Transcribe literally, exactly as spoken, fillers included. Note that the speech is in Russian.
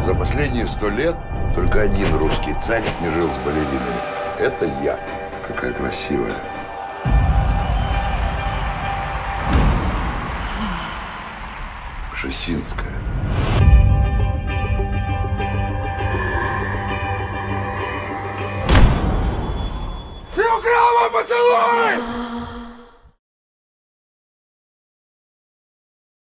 За последние сто лет только один русский царь не жил с балеринами. Это я. Какая красивая. Пшесинская. Ты украл мой поцелуй!